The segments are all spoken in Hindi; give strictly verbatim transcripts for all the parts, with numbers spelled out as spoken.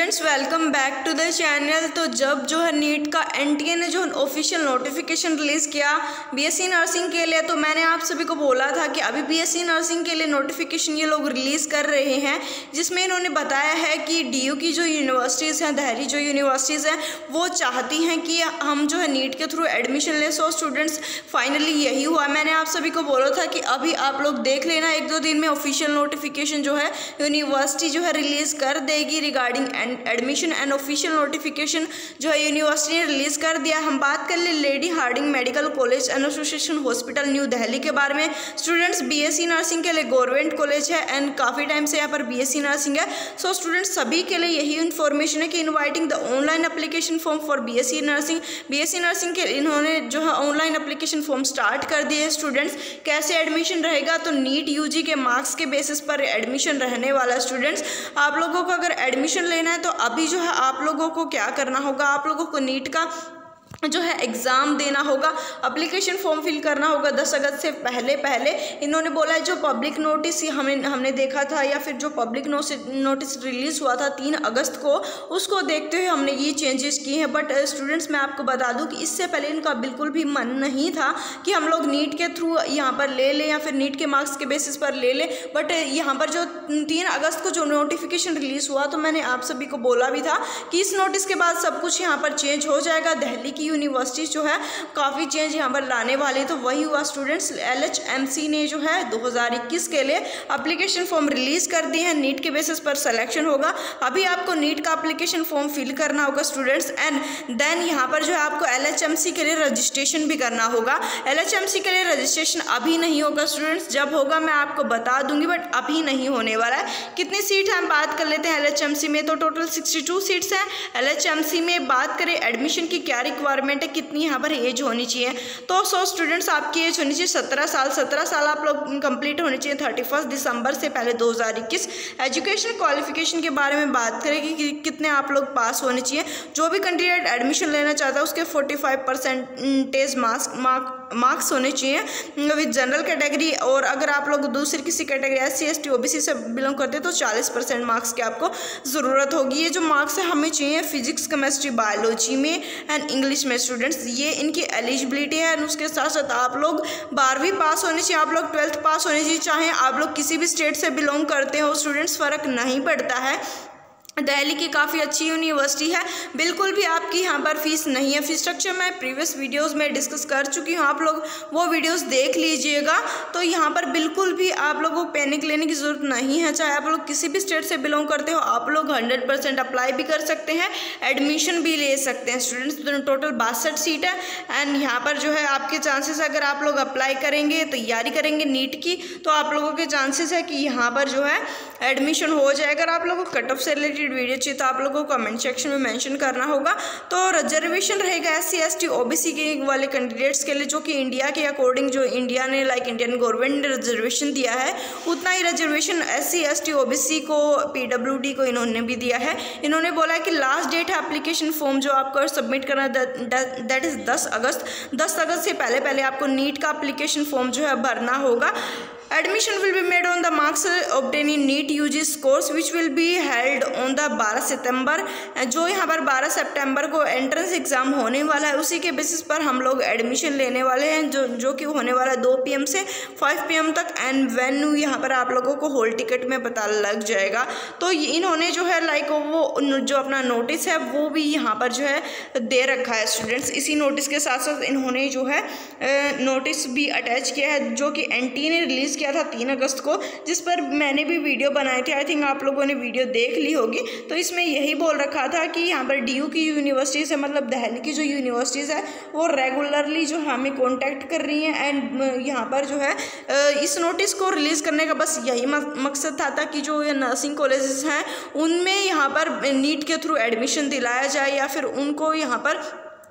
Students welcome back to the channel. तो जब जो है नीट का एनटीए ने जो ऑफिशियल नोटिफिकेशन रिलीज़ किया बीएससी नर्सिंग के लिए, तो मैंने आप सभी को बोला था कि अभी बीएससी नर्सिंग के लिए नोटिफिकेशन ये लोग रिलीज़ कर रहे हैं, जिसमें इन्होंने बताया है कि डीयू की जो यूनिवर्सिटीज़ हैं, दिल्ली जो यूनिवर्सिटीज़ हैं, वो चाहती हैं कि हम जो है नीट के थ्रू एडमिशन ले। सो स्टूडेंट्स फाइनली यही हुआ। मैंने आप सभी को बोला था कि अभी आप लोग देख लेना, एक दो दिन में ऑफिशियल नोटिफिकेशन जो है यूनिवर्सिटी जो है रिलीज़ कर देगी regarding admission and official notification जो है यूनिवर्सिटी ने रिलीज़ कर दिया। हम बात कर ले lady Hardinge medical college and association hospital new Delhi के बारे में। स्टूडेंट्स बीएससी नर्सिंग के लिए गवर्नमेंट कॉलेज है एंड काफ़ी टाइम से यहाँ पर बीएससी नर्सिंग है। सो स्टूडेंट्स सभी के लिए यही इन्फॉर्मेशन है कि inviting the online application form for BSc nursing. BSc nursing के इन्होंने जो है ऑनलाइन एप्लीकेशन फॉर्म स्टार्ट कर दिए है। स्टूडेंट्स कैसे एडमिशन रहेगा, तो नीट यूजी के मार्क्स के बेसिस पर एडमिशन रहने वाला है। स्टूडेंट्स आप लोगों को अगर एडमिशन लेना है तो अभी जो है आप लोगों को क्या करना होगा, आप लोगों को नीट का जो है एग्ज़ाम देना होगा, एप्लीकेशन फॉर्म फिल करना होगा दस अगस्त से पहले पहले। इन्होंने बोला है जो पब्लिक नोटिस हमने हमने देखा था या फिर जो पब्लिक नोटिस रिलीज़ हुआ था तीन अगस्त को, उसको देखते हुए हमने ये चेंजेस किए हैं। बट स्टूडेंट्स मैं आपको बता दूं कि इससे पहले इनका बिल्कुल भी मन नहीं था कि हम लोग नीट के थ्रू यहाँ पर ले लें या फिर नीट के मार्क्स के बेसिस पर ले लें। बट यहाँ पर जो तीन अगस्त को जो नोटिफिकेशन रिलीज़ हुआ, तो मैंने आप सभी को बोला भी था कि इस नोटिस के बाद सब कुछ यहाँ पर चेंज हो जाएगा। दिल्ली की यूनिवर्सिटी जो है काफ़ी चेंज यहाँ पर लाने वाली, तो वही हुआ। स्टूडेंट्स एलएचएमसी ने जो है दो हज़ार इक्कीस के लिए एप्लीकेशन फॉर्म रिलीज़ कर दिए हैं। नीट के बेसिस पर सिलेक्शन होगा। अभी आपको नीट का एप्लीकेशन फॉर्म फिल करना होगा स्टूडेंट्स, एंड देन यहाँ पर जो है आपको एलएचएमसी के लिए रजिस्ट्रेशन भी करना होगा। एलएचएमसी के लिए रजिस्ट्रेशन अभी नहीं होगा स्टूडेंट्स, जब होगा मैं आपको बता दूंगी, बट अभी नहीं होने वाला है। कितनी सीट है हम बात कर लेते हैं एलएचएमसी में, तो टोटल सिक्सटी टू सीट्स हैं एलएचएमसी में। बात करें एडमिशन की क्या रिक्वायरमेंट है, कितनी यहाँ पर एज होनी चाहिए, तो सो स्टूडेंट्स आपकी एज होनी चाहिए सत्रह साल। सत्रह साल आप लोग कंप्लीट होनी चाहिए थर्टी फर्स्ट दिसंबर से पहले दो हज़ार इक्कीस। एजुकेशन क्वालिफिकेशन के बारे में बात करें कि कितने आप लोग पास होने चाहिए। जो भी कैंडिडेट एडमिशन लेना चाहता है उसके forty five percentage marks mark marks होने चाहिए विद जनरल कैटेगरी, और अगर आप लोग दूसरी किसी category S C S T O B C से बिलोंग करते हैं तो चालीस परसेंट मार्क्स की आपको ज़रूरत होगी। ये जो मार्क्स है हमें चाहिए फिजिक्स, केमिस्ट्री, बायोलॉजी में एंड इंग्लिश में। स्टूडेंट्स ये इनकी एलिजिबिलिटी है, और उसके साथ साथ आप लोग बारहवीं पास होनी चाहिए, आप लोग ट्वेल्थ पास होनी चाहिए, चाहे आप लोग किसी भी स्टेट से बिलोंग करते हो। स्टूडेंट्स फ़र्क नहीं पड़ता है। दिल्ली की काफ़ी अच्छी यूनिवर्सिटी है, बिल्कुल भी आपकी यहाँ पर फीस नहीं है। फीस स्ट्रक्चर मैं प्रीवियस वीडियोस में डिस्कस कर चुकी हूँ, आप लोग वो वीडियोस देख लीजिएगा। तो यहाँ पर बिल्कुल भी आप लोगों को पैनिक लेने की ज़रूरत नहीं है। चाहे आप लोग किसी भी स्टेट से बिलोंग करते हो, आप लोग हंड्रेड परसेंट अप्लाई भी कर सकते हैं, एडमिशन भी ले सकते हैं। स्टूडेंट्स टोटल बासठ सीट है, एंड यहाँ पर जो है आपके चांसेस, अगर आप लोग अप्लाई करेंगे, तैयारी करेंगे नीट की, तो आप लोगों के चांसेस है कि यहाँ पर जो है एडमिशन हो जाए। अगर आप लोगों को कट ऑफ से रिलेटेड वीडियो चाहिए तो आप लोगों को कमेंट सेक्शन में मेंशन करना होगा। तो रिजर्वेशन रहेगा S C S T O B C के वाले कैंडिडेट्स के लिए, जो कि इंडिया के अकॉर्डिंग जो इंडिया ने लाइक इंडियन गवर्नमेंट ने रिजर्वेशन दिया है, उतना ही reservation S C S T O B C को, पी डब्ल्यू डी को इन्होंने भी दिया है। इन्होंने बोला है कि लास्ट डेट है एप्लीकेशन फॉर्म जो आपको सबमिट करना, दैट इज़ दस अगस्त। दस अगस्त से पहले पहले आपको नीट का एप्लीकेशन फॉर्म जो है भरना होगा। Admission will be made on the marks obtained in NEET U G course which will be held on the बारह सितंबर। जो यहाँ पर बारह सितंबर को एंट्रेंस एग्ज़ाम होने वाला है, उसी के बेसिस पर हम लोग एडमिशन लेने वाले हैं, जो जो कि होने वाला है दो पी एम से फाइव पी एम तक। एंड वेन्यू यहाँ पर आप लोगों को हॉल टिकट में पता लग जाएगा। तो इन्होंने जो है लाइक वो जो अपना नोटिस है वो भी यहाँ पर जो है दे रखा है स्टूडेंट्स। इसी नोटिस के साथ साथ इन्होंने जो है नोटिस भी अटैच किया है, जो कि एन टी ने रिलीज़ किया था तीन अगस्त को, जिस पर मैंने भी वीडियो बनाई थी। आई थिंक आप लोगों ने वीडियो देख ली होगी। तो इसमें यही बोल रखा था कि यहाँ पर डीयू की यूनिवर्सिटीज़ है, मतलब दिल्ली की जो यूनिवर्सिटीज़ है वो रेगुलरली जो हमें कांटेक्ट कर रही हैं, एंड यहाँ पर जो है इस नोटिस को रिलीज़ करने का बस यही मकसद था, था कि जो ये नर्सिंग कॉलेजेस हैं उनमें यहाँ पर नीट के थ्रू एडमिशन दिलाया जाए, या फिर उनको यहाँ पर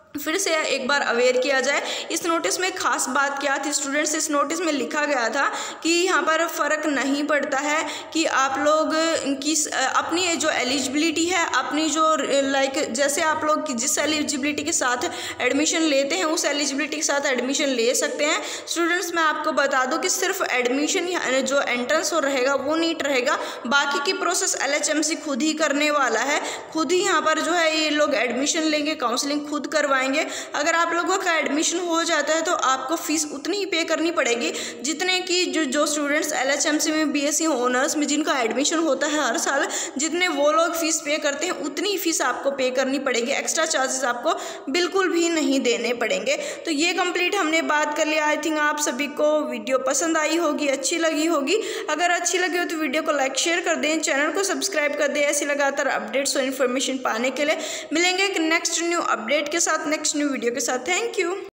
फिर से एक बार अवेयर किया जाए। इस नोटिस में खास बात क्या थी स्टूडेंट्स, इस नोटिस में लिखा गया था कि यहाँ पर फ़र्क नहीं पड़ता है कि आप लोग की अपनी जो एलिजिबिलिटी है, अपनी जो लाइक जैसे आप लोग जिस एलिजिबिलिटी के साथ एडमिशन लेते हैं उस एलिजिबिलिटी के साथ एडमिशन ले सकते हैं। स्टूडेंट्स मैं आपको बता दूं कि सिर्फ एडमिशन जो एंट्रेंस हो रहेगा वो नीट रहेगा, बाकी की process L H M C खुद ही करने वाला है। खुद ही यहाँ पर जो है ये लोग एडमिशन लेंगे, काउंसलिंग खुद करवाएंगे। अगर आप लोगों का एडमिशन हो जाता है तो आपको फीस उतनी ही पे करनी पड़ेगी जितने की जो जो स्टूडेंट्स एलएचएमसी में बीएससी ऑनर्स में जिनका एडमिशन होता है हर साल, जितने वो लोग फीस पे करते हैं उतनी ही फीस आपको पे करनी पड़ेगी। एक्स्ट्रा चार्जेस आपको बिल्कुल भी नहीं देने पड़ेंगे। तो ये कंप्लीट हमने बात कर लिया। आई थिंक आप सभी को वीडियो पसंद आई होगी, अच्छी लगी होगी। अगर अच्छी लगी हो तो वीडियो को लाइक शेयर कर दें, चैनल को सब्सक्राइब कर दें। ऐसी लगातार अपडेट्स और इन्फॉर्मेशन पाने के लिए मिलेंगे नेक्स्ट न्यू अपडेट के साथ, नेक्स्ट न्यू वीडियो के साथ। Thank you.